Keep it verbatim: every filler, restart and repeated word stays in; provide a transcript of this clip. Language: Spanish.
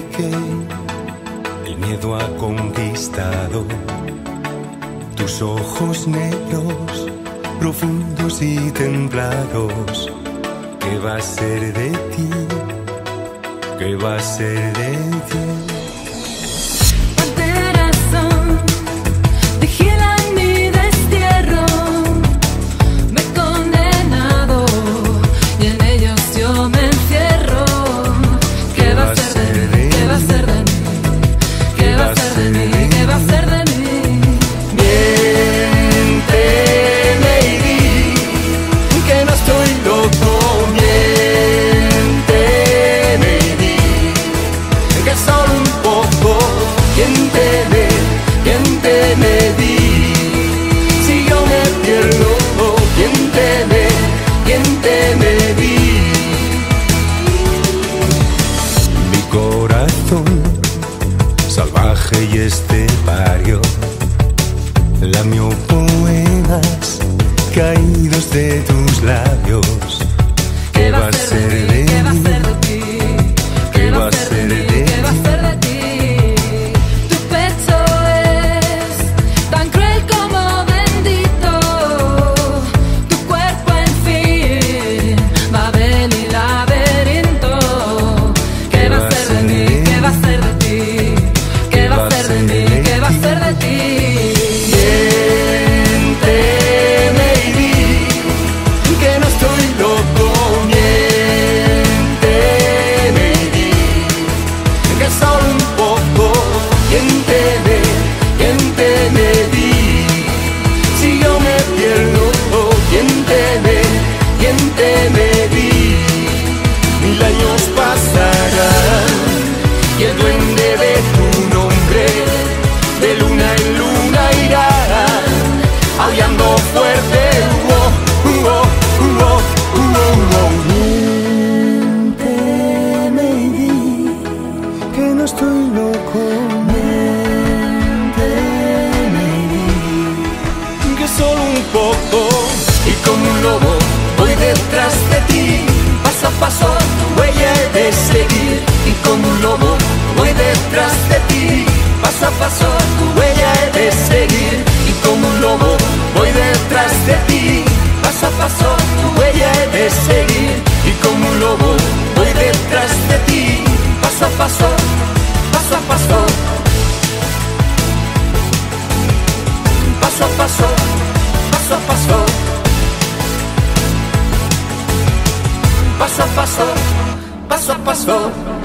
que el miedo ha conquistado tus ojos negros, profundos y templados. ¿Qué va a ser de ti? ¿Qué va a ser de ti? Salvaje y estepario, lamió poemas caídos de tus labios. ¿Qué va a ser de ti? ¿Qué va a ser de ti? ¿Qué va a ser de ti? Tu pecho es tan cruel como bendito, tu cuerpo en fin, Babel y laberinto. ¿Qué va a ser de mí? ¿Qué va a ser de ti? ¿Qué va a ser de mí? ¿Qué va a ser de ti? Miénteme y di que no estoy loco. Miénteme y di que solo un poco. Miénteme, miénteme y di si yo me pierdo. Miénteme, miénteme y di mil años pasarán y el duende de tu nombre de luna en luna irá aullando fuerte. Uh, uh, uh, uh, uh, uh, uh. Miénteme y di que no estoy loco. Miénteme y di que solo un poco. Y como un lobo voy detrás de ti, paso a paso tu huella he de seguir. Y como un lobo voy detrás de ti, paso a paso tu huella he de seguir. Y como un lobo voy detrás de ti, paso a paso tu huella he de seguir. Y como un lobo voy detrás de ti, paso a paso, paso a paso, paso a paso, paso a paso, paso a paso, paso a paso.